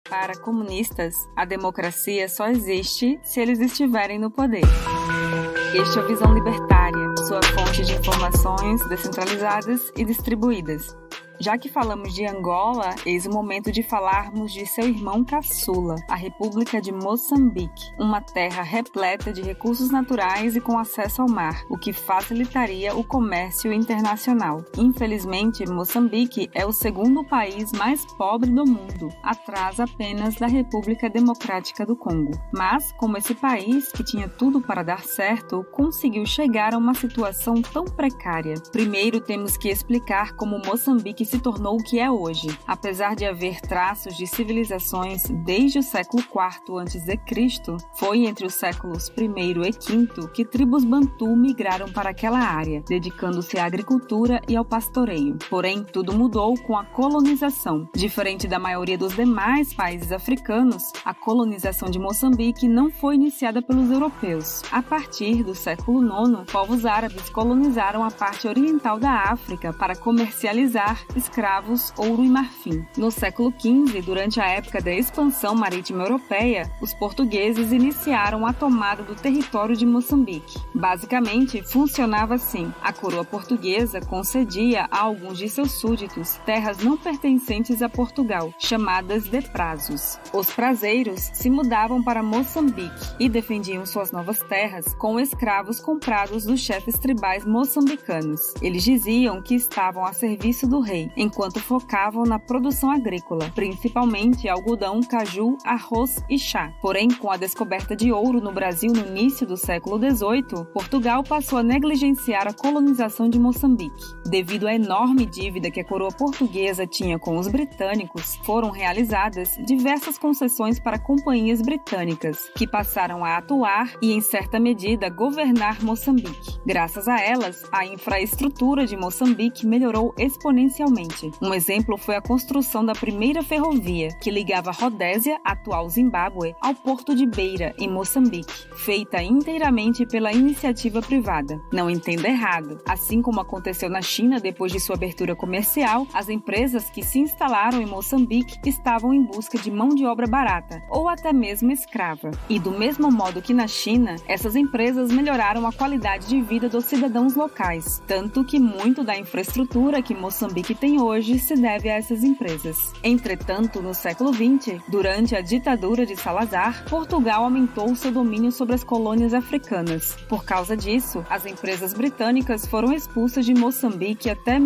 Para comunistas, a democracia só existe se eles estiverem no poder. Este é a Visão Libertária, sua fonte de informações descentralizadas e distribuídas. Já que falamos de Angola, eis o momento de falarmos de seu irmão caçula, a República de Moçambique, uma terra repleta de recursos naturais e com acesso ao mar, o que facilitaria o comércio internacional. Infelizmente, Moçambique é o segundo país mais pobre do mundo, atrás apenas da República Democrática do Congo. Mas, como esse país, que tinha tudo para dar certo, conseguiu chegar a uma situação tão precária? Primeiro, temos que explicar como Moçambique se tornou o que é hoje. Apesar de haver traços de civilizações desde o século IV a.C., foi entre os séculos I e V que tribos Bantu migraram para aquela área, dedicando-se à agricultura e ao pastoreio. Porém, tudo mudou com a colonização. Diferente da maioria dos demais países africanos, a colonização de Moçambique não foi iniciada pelos europeus. A partir do século IX, povos árabes colonizaram a parte oriental da África para comercializar escravos, ouro e marfim. No século XV, durante a época da expansão marítima europeia, os portugueses iniciaram a tomada do território de Moçambique. Basicamente, funcionava assim: a coroa portuguesa concedia a alguns de seus súditos terras não pertencentes a Portugal, chamadas de prazos. Os prazeiros se mudavam para Moçambique e defendiam suas novas terras com escravos comprados dos chefes tribais moçambicanos. Eles diziam que estavam a serviço do rei, enquanto focavam na produção agrícola, principalmente algodão, caju, arroz e chá. Porém, com a descoberta de ouro no Brasil no início do século XVIII, Portugal passou a negligenciar a colonização de Moçambique. Devido à enorme dívida que a coroa portuguesa tinha com os britânicos, foram realizadas diversas concessões para companhias britânicas, que passaram a atuar e, em certa medida, governar Moçambique. Graças a elas, a infraestrutura de Moçambique melhorou exponencialmente. Um exemplo foi a construção da primeira ferrovia, que ligava Rodésia, atual Zimbábue, ao porto de Beira, em Moçambique, feita inteiramente pela iniciativa privada. Não entenda errado. Assim como aconteceu na China depois de sua abertura comercial, as empresas que se instalaram em Moçambique estavam em busca de mão de obra barata, ou até mesmo escrava. E do mesmo modo que na China, essas empresas melhoraram a qualidade de vida dos cidadãos locais, tanto que muito da infraestrutura que Moçambique tem hoje se deve a essas empresas. Entretanto, no século XX, durante a ditadura de Salazar, Portugal aumentou seu domínio sobre as colônias africanas. Por causa disso, as empresas britânicas foram expulsas de Moçambique até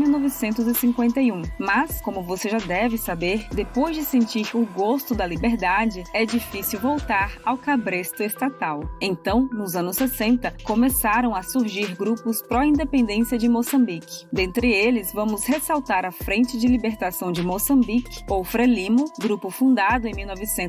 1951. Mas, como você já deve saber, depois de sentir o gosto da liberdade, é difícil voltar ao cabresto estatal. Então, nos anos 60, começaram a surgir grupos pró-independência de Moçambique. Dentre eles, vamos ressaltar a Frente de Libertação de Moçambique, ou Frelimo, grupo fundado em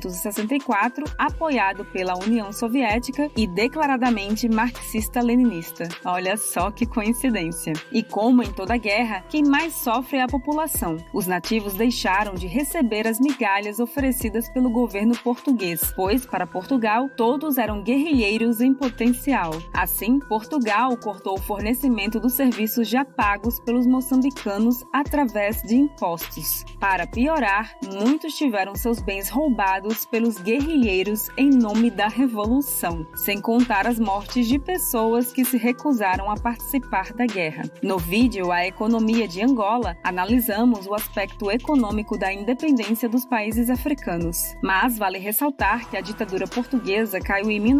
1964, apoiado pela União Soviética e declaradamente marxista-leninista. Olha só que coincidência. E como em toda guerra, quem mais sofre é a população. Os nativos deixaram de receber as migalhas oferecidas pelo governo português, pois, para Portugal, todos eram guerrilheiros em potencial. Assim, Portugal cortou o fornecimento dos serviços já pagos pelos moçambicanos através de impostos. Para piorar, muitos tiveram seus bens roubados pelos guerrilheiros em nome da revolução, sem contar as mortes de pessoas que se recusaram a participar da guerra. No vídeo A Economia de Angola, analisamos o aspecto econômico da independência dos países africanos. Mas vale ressaltar que a ditadura portuguesa caiu em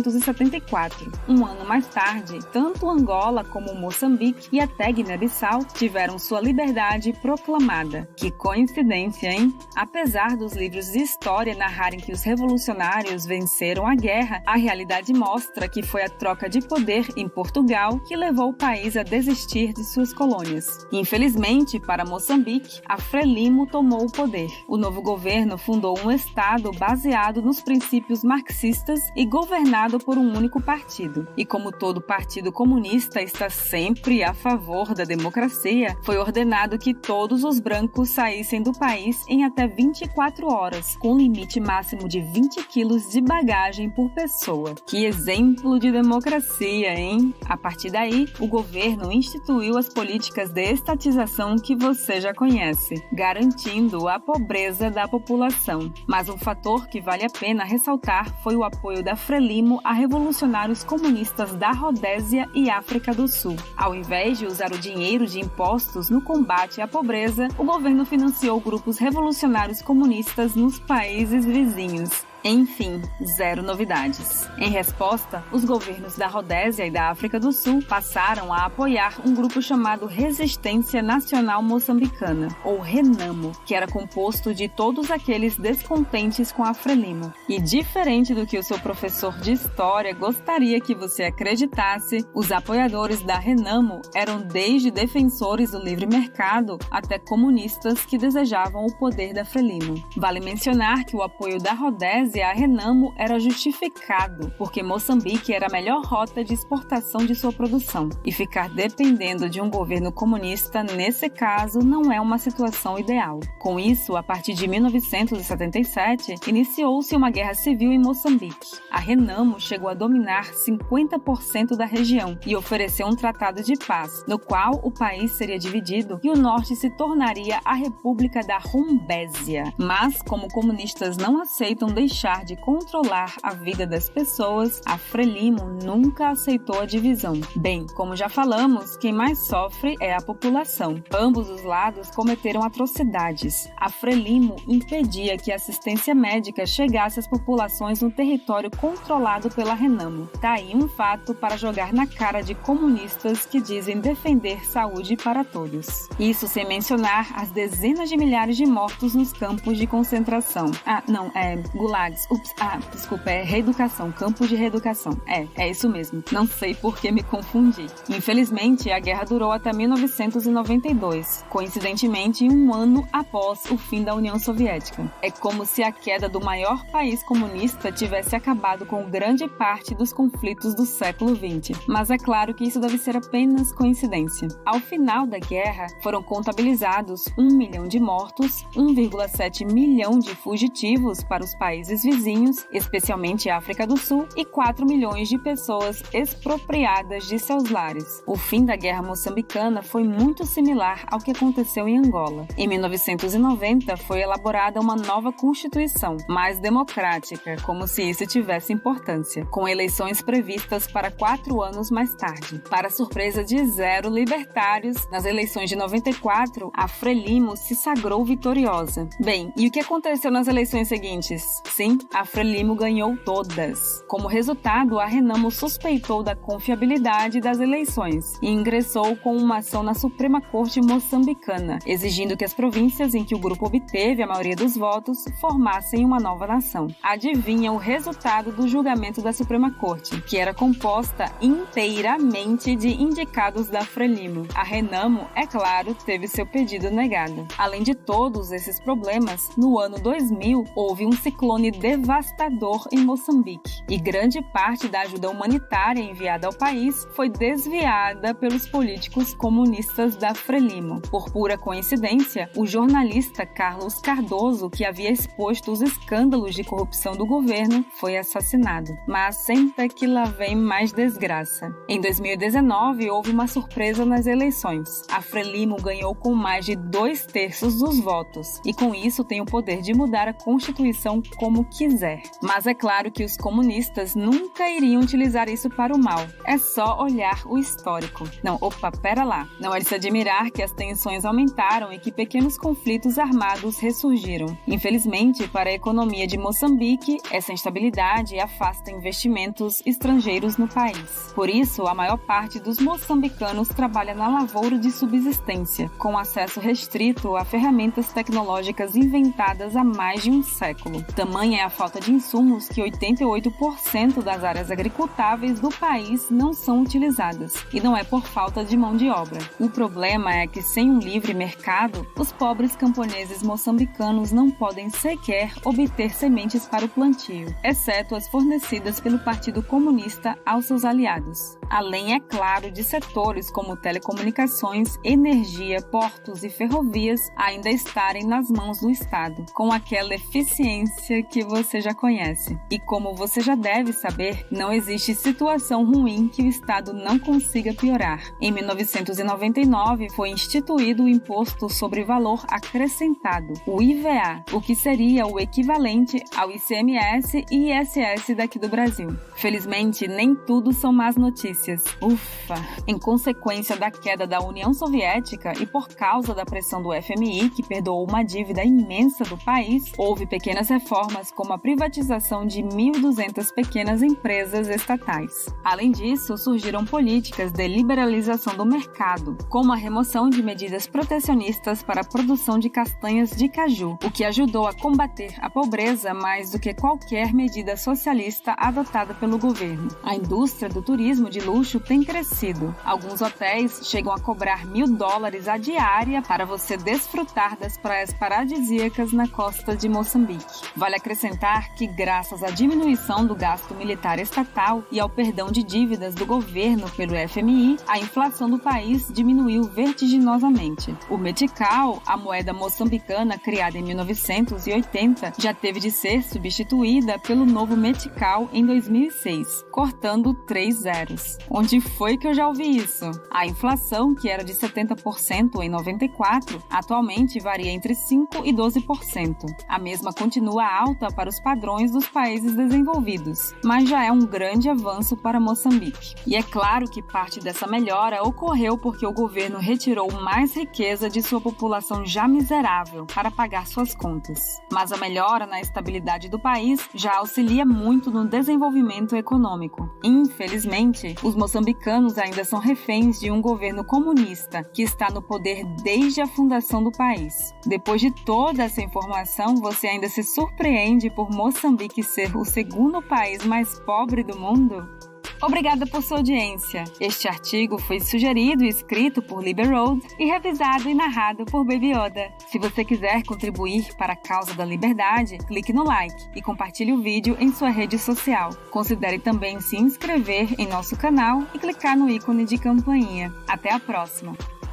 1974. Um ano mais tarde, tanto Angola como Moçambique e até Guiné-Bissau tiveram sua liberdade proclamada. Que coincidência, hein? Apesar dos livros de história narrarem que os revolucionários venceram a guerra, a realidade mostra que foi a troca de poder em Portugal que levou o país a desistir de suas colônias. Infelizmente, para Moçambique, a Frelimo tomou o poder. O novo governo fundou um estado baseado nos princípios marxistas e governado por um único partido. E como todo partido comunista está sempre a favor da democracia, foi ordenado que todos os brancos saíssem do país em até 24 horas, com limite máximo de 20 quilos de bagagem por pessoa. Que exemplo de democracia, hein? A partir daí, o governo instituiu as políticas de estatização que você já conhece, garantindo a pobreza da população. Mas um fator que vale a pena ressaltar foi o apoio da Frelimo a revolucionários comunistas da Rodésia e África do Sul. Ao invés de usar o dinheiro de impostos no combate à pobreza, o governo financiou grupos revolucionários comunistas nos países vizinhos. Enfim, zero novidades. Em resposta, os governos da Rodésia e da África do Sul passaram a apoiar um grupo chamado Resistência Nacional Moçambicana, ou RENAMO, que era composto de todos aqueles descontentes com a Frelimo. E diferente do que o seu professor de história gostaria que você acreditasse, os apoiadores da RENAMO eram desde defensores do livre mercado até comunistas que desejavam o poder da Frelimo. Vale mencionar que o apoio da Rodésia a RENAMO era justificado, porque Moçambique era a melhor rota de exportação de sua produção, e ficar dependendo de um governo comunista, nesse caso, não é uma situação ideal. Com isso, a partir de 1977, iniciou-se uma guerra civil em Moçambique. A RENAMO chegou a dominar 50% da região e ofereceu um tratado de paz, no qual o país seria dividido e o norte se tornaria a República da Rumbésia. Mas, como comunistas não aceitam deixar de controlar a vida das pessoas, a Frelimo nunca aceitou a divisão. Bem, como já falamos, quem mais sofre é a população. Ambos os lados cometeram atrocidades. A Frelimo impedia que a assistência médica chegasse às populações no território controlado pela RENAMO. Tá aí um fato para jogar na cara de comunistas que dizem defender saúde para todos. Isso sem mencionar as dezenas de milhares de mortos nos campos de concentração. Gulags. Desculpa, é reeducação, campo de reeducação. É isso mesmo. Não sei por que me confundi. Infelizmente, a guerra durou até 1992, coincidentemente um ano após o fim da União Soviética. É como se a queda do maior país comunista tivesse acabado com grande parte dos conflitos do século XX. Mas é claro que isso deve ser apenas coincidência. Ao final da guerra, foram contabilizados 1 milhão de mortos, 1,7 milhão de fugitivos para os países vizinhos, especialmente a África do Sul, e 4 milhões de pessoas expropriadas de seus lares. O fim da Guerra Moçambicana foi muito similar ao que aconteceu em Angola. Em 1990, foi elaborada uma nova Constituição, mais democrática, como se isso tivesse importância, com eleições previstas para 4 anos mais tarde. Para surpresa de zero libertários, nas eleições de 94, a Frelimo se sagrou vitoriosa. Bem, e o que aconteceu nas eleições seguintes? Sim, a Frelimo ganhou todas. Como resultado, a RENAMO suspeitou da confiabilidade das eleições e ingressou com uma ação na Suprema Corte moçambicana, exigindo que as províncias em que o grupo obteve a maioria dos votos formassem uma nova nação. Adivinha o resultado do julgamento da Suprema Corte, que era composta inteiramente de indicados da Frelimo. A RENAMO, é claro, teve seu pedido negado. Além de todos esses problemas, no ano 2000 houve um ciclone devastador em Moçambique, e grande parte da ajuda humanitária enviada ao país foi desviada pelos políticos comunistas da Frelimo. Por pura coincidência, o jornalista Carlos Cardoso, que havia exposto os escândalos de corrupção do governo, foi assassinado. Mas senta que lá vem mais desgraça. Em 2019, houve uma surpresa nas eleições. A Frelimo ganhou com mais de 2/3 dos votos, e com isso tem o poder de mudar a Constituição como quiser. Mas é claro que os comunistas nunca iriam utilizar isso para o mal. É só olhar o histórico. Pera lá. Não é de se admirar que as tensões aumentaram e que pequenos conflitos armados ressurgiram. Infelizmente, para a economia de Moçambique, essa instabilidade afasta investimentos estrangeiros no país. Por isso, a maior parte dos moçambicanos trabalha na lavoura de subsistência, com acesso restrito a ferramentas tecnológicas inventadas há mais de um século. Tamanha também é a falta de insumos que 88% das áreas agricultáveis do país não são utilizadas, e não é por falta de mão de obra. O problema é que sem um livre mercado, os pobres camponeses moçambicanos não podem sequer obter sementes para o plantio, exceto as fornecidas pelo Partido Comunista aos seus aliados. Além, é claro, de setores como telecomunicações, energia, portos e ferrovias ainda estarem nas mãos do Estado, com aquela eficiência que você já conhece. E como você já deve saber, não existe situação ruim que o Estado não consiga piorar. Em 1999, foi instituído o Imposto sobre Valor Acrescentado, o IVA, o que seria o equivalente ao ICMS e ISS daqui do Brasil. Felizmente, nem tudo são más notícias. Ufa! Em consequência da queda da União Soviética e por causa da pressão do FMI, que perdoou uma dívida imensa do país, houve pequenas reformas como a privatização de 1.200 pequenas empresas estatais. Além disso, surgiram políticas de liberalização do mercado, como a remoção de medidas protecionistas para a produção de castanhas de caju, o que ajudou a combater a pobreza mais do que qualquer medida socialista adotada pelo governo. A indústria do turismo de luxo tem crescido. Alguns hotéis chegam a cobrar $1.000 a diária para você desfrutar das praias paradisíacas na costa de Moçambique. Vale acrescentar que, graças à diminuição do gasto militar estatal e ao perdão de dívidas do governo pelo FMI, a inflação do país diminuiu vertiginosamente. O metical, a moeda moçambicana criada em 1980, já teve de ser substituída pelo novo metical em 2006, cortando 3 zeros. Onde foi que eu já ouvi isso? A inflação, que era de 70% em 94, atualmente varia entre 5% e 12%. A mesma continua alta para os padrões dos países desenvolvidos, mas já é um grande avanço para Moçambique. E é claro que parte dessa melhora ocorreu porque o governo retirou mais riqueza de sua população já miserável para pagar suas contas. Mas a melhora na estabilidade do país já auxilia muito no desenvolvimento econômico. Infelizmente, os moçambicanos ainda são reféns de um governo comunista que está no poder desde a fundação do país. Depois de toda essa informação, você ainda se surpreende por Moçambique ser o segundo país mais pobre do mundo? Obrigada por sua audiência. Este artigo foi sugerido e escrito por Liberoad e revisado e narrado por Baby Yoda. Se você quiser contribuir para a causa da liberdade, clique no like e compartilhe o vídeo em sua rede social. Considere também se inscrever em nosso canal e clicar no ícone de campainha. Até a próxima!